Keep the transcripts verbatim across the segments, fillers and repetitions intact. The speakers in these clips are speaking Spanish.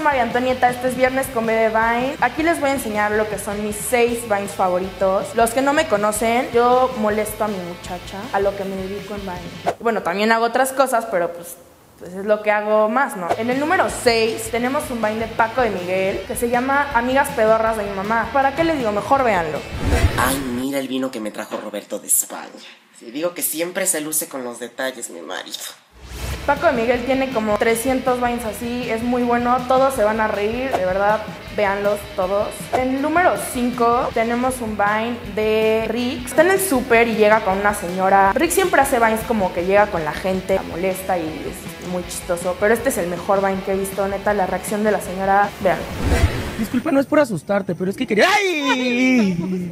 María Antonieta, este es Viernes con B de Vine. Aquí les voy a enseñar lo que son mis seis Vines favoritos. Los que no me conocen, yo molesto a mi muchacha, a lo que me dedico en Vine. Bueno, también hago otras cosas, pero pues, pues es lo que hago más, ¿no? En el número seis tenemos un Vine de Paco de Miguel que se llama Amigas Pedorras de mi mamá. ¿Para qué les digo? Mejor véanlo. Ay, mira el vino que me trajo Roberto de España. Sí, digo que siempre se luce con los detalles, mi marido. Paco de Miguel tiene como trescientos Vines así, es muy bueno, todos se van a reír, de verdad, véanlos todos. En el número cinco tenemos un Vine de Rick. Está en el súper y llega con una señora. Rick siempre hace Vines como que llega con la gente, la molesta y es muy chistoso, pero este es el mejor Vine que he visto, neta, la reacción de la señora, véanlo. Disculpa, no es por asustarte, pero es que quería... ¡Ay!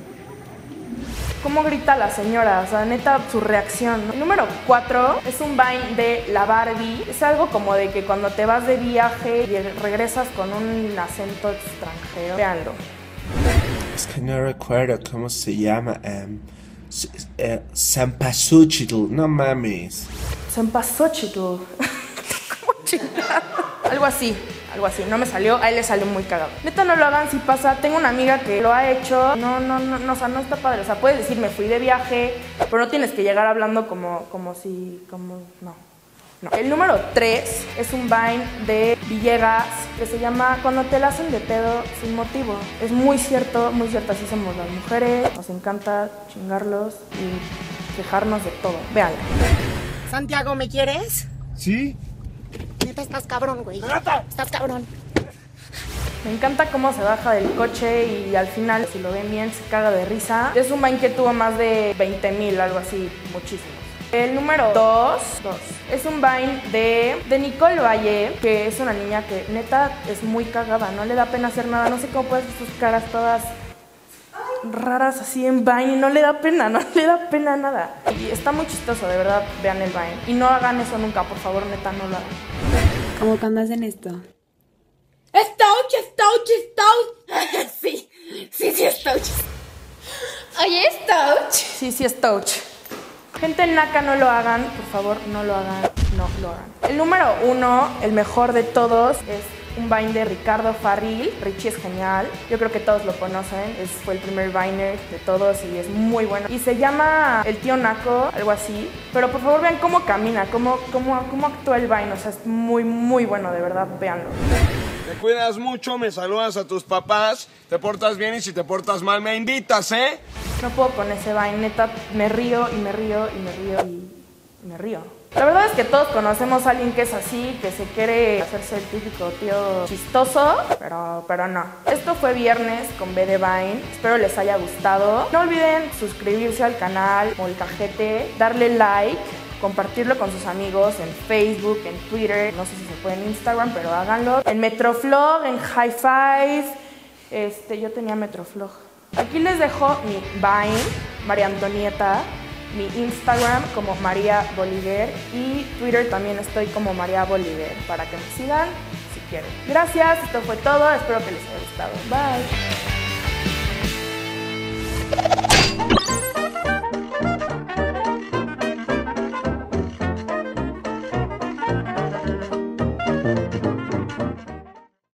Cómo grita la señora, o sea, neta, su reacción, ¿no? El número cuatro es un Vine de la Barbie. Es algo como de que cuando te vas de viaje y regresas con un acento extranjero. Véanlo. Es que no recuerdo cómo se llama. Um, uh, Cempasúchitl, no mames. Cempasúchitl. ¿Cómo chingada? Algo así. Algo así, no me salió, a él le salió muy cagado. Neta, no lo hagan si pasa. Tengo una amiga que lo ha hecho. No, no, no, no, o sea, no está padre. O sea, puedes decir, me fui de viaje, pero no tienes que llegar hablando como, como si, como, no. No. El número tres es un Vine de Villegas que se llama Cuando te la hacen de pedo sin motivo. Es muy cierto, muy cierto, así somos las mujeres. Nos encanta chingarlos y quejarnos de todo. Véanlo. Santiago, ¿me quieres? Sí. Neta, estás cabrón, güey. Estás cabrón. Me encanta cómo se baja del coche y al final, si lo ven bien, se caga de risa. Es un Vine que tuvo más de veinte mil, algo así, muchísimo. El número dos es un Vine de, de Nicole Valle, que es una niña que neta es muy cagada, no le da pena hacer nada. No sé cómo puedes ver sus caras todas raras así en Vine y no le da pena, no le da pena nada. Y está muy chistoso, de verdad, vean el Vine. Y no hagan eso nunca, por favor, neta, no lo hagan. ¿Cómo que andas en esto? ¡Stouch, Stouch, Stouch! Sí, sí, sí, Stouch. Oye, Stouch. Sí, sí, Stouch. Gente naca, no lo hagan, por favor, no lo hagan, no lo hagan. El número uno, el mejor de todos, es un Vine de Ricardo Farril. Richie es genial, yo creo que todos lo conocen, es, fue el primer Viner de todos y es muy bueno. Y se llama El Tío Naco, algo así, pero por favor vean cómo camina, cómo, cómo, cómo actúa el Vine, o sea, es muy, muy bueno, de verdad, véanlo. Te cuidas mucho, me saludas a tus papás, te portas bien y si te portas mal me invitas, ¿eh? No puedo con ese Vine, neta, me río y me río y me río y me río. La verdad es que todos conocemos a alguien que es así, que se quiere hacerse el típico tío chistoso, pero, pero no. Esto fue Viernes con B de Vine, espero les haya gustado. No olviden suscribirse al canal Molcajete, darle like, compartirlo con sus amigos en Facebook, en Twitter, no sé si se puede en Instagram, pero háganlo. En Metroflog, en High Five, este, yo tenía Metroflog. Aquí les dejo mi Vine, María Antonieta, mi Instagram como María Bolívar y Twitter también estoy como María Bolívar para que me sigan si quieren. Gracias, esto fue todo, espero que les haya gustado. Bye.